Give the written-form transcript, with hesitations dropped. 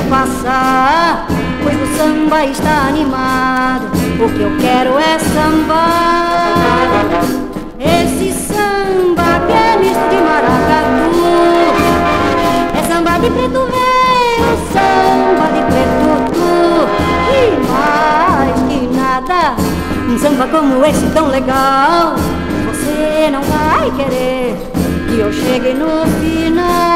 passar, pois o samba está animado. O que eu quero é sambar, esse samba que é misto de maracatu. É samba de preto velho, samba de preto tu. E mais que nada, um samba como esse tão legal, você não vai querer que eu chegue no final.